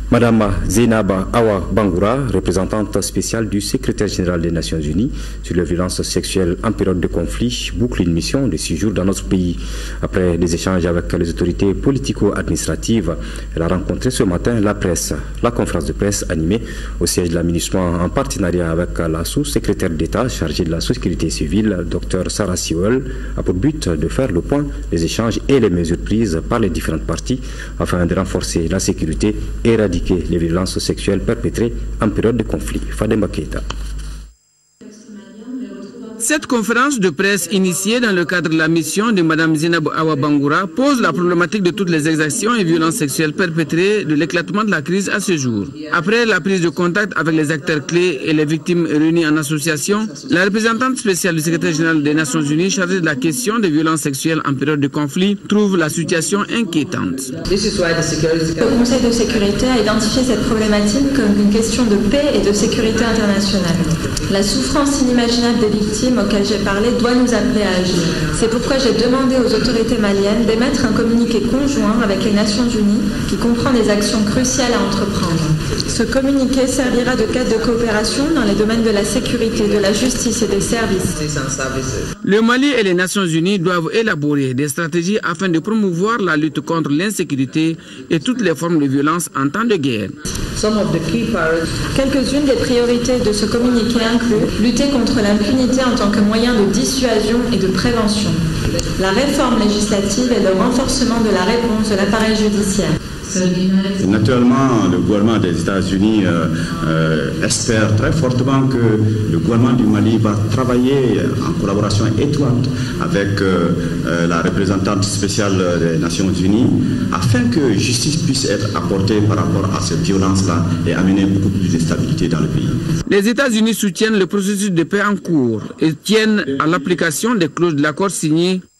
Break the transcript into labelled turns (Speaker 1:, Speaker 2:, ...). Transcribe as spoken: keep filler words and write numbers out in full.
Speaker 1: Madame Zainaba Awa Bangoura, représentante spéciale du secrétaire général des Nations Unies sur les violences sexuelles en période de conflit, boucle une mission de six jours dans notre pays. Après des échanges avec les autorités politico-administratives, elle a rencontré ce matin la presse. La conférence de presse animée au siège de la MINUSMA en partenariat avec la sous-secrétaire d'État chargée de la sécurité civile, Dr Sarah Sewell, a pour but de faire le point des échanges et les mesures prises par les différentes parties afin de renforcer la sécurité et éradiquer les violences sexuelles perpétrées en période de conflit. Fademba Keita.
Speaker 2: Cette conférence de presse initiée dans le cadre de la mission de Mme Zainaba Awa Bangoura pose la problématique de toutes les exactions et violences sexuelles perpétrées de l'éclatement de la crise à ce jour. Après la prise de contact avec les acteurs clés et les victimes réunies en association, la représentante spéciale du secrétaire général des Nations Unies chargée de la question des violences sexuelles en période de conflit trouve la situation inquiétante.
Speaker 3: Le Conseil de sécurité a identifié cette problématique comme une question de paix et de sécurité internationale. La souffrance inimaginable des victimes auquel j'ai parlé doit nous appeler à agir. C'est pourquoi j'ai demandé aux autorités maliennes d'émettre un communiqué conjoint avec les Nations Unies qui comprend des actions cruciales à entreprendre. Ce communiqué servira de cadre de coopération dans les domaines de la sécurité, de la justice et des services.
Speaker 2: Le Mali et les Nations Unies doivent élaborer des stratégies afin de promouvoir la lutte contre l'insécurité et toutes les formes de violence en temps de guerre.
Speaker 3: Quelques-unes des priorités de ce communiqué incluent lutter contre l'impunité en tant que moyen de dissuasion et de prévention, la réforme législative et le renforcement de la réponse de l'appareil judiciaire.
Speaker 4: Naturellement, le gouvernement des États-Unis euh, euh, espère très fortement que le gouvernement du Mali va travailler en collaboration étroite avec euh, euh, la représentante spéciale des Nations Unies afin que justice puisse être apportée par rapport à cette violence-là et amener beaucoup plus de stabilité dans le pays.
Speaker 2: Les États-Unis soutiennent le processus de paix en cours et tiennent à l'application des clauses de l'accord signé